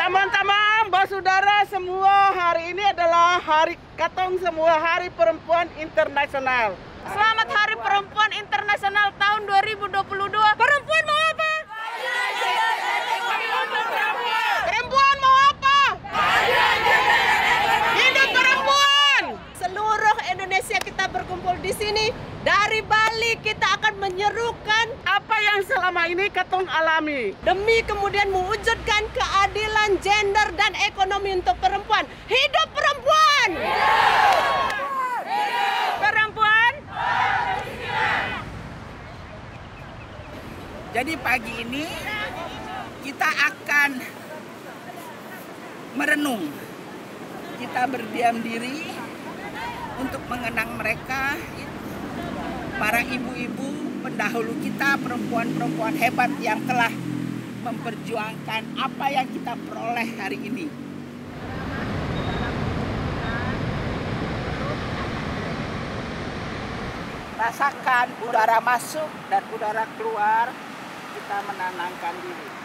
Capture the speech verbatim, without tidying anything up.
Teman-teman, saudara semua, hari ini adalah hari Katong semua, Hari Perempuan Internasional. Selamat Hari Perempuan Internasional tahun dua ribu dua puluh dua. Perempuan mau apa? Perempuan mau apa? Hidup perempuan! Seluruh Indonesia kita berkumpul di sini. Dari Bali kita akan menyerukan Apa yang selama ini Katong alami. demi kemudian mewujudkan keadilan gender dan ekonomi untuk perempuan. Hidup perempuan! Perempuan! Jadi pagi ini kita akan merenung. Kita berdiam diri untuk mengenang mereka, para ibu-ibu pendahulu kita, perempuan-perempuan hebat yang telah memperjuangkan apa yang kita peroleh hari ini. Rasakan udara masuk dan udara keluar, kita menenangkan diri.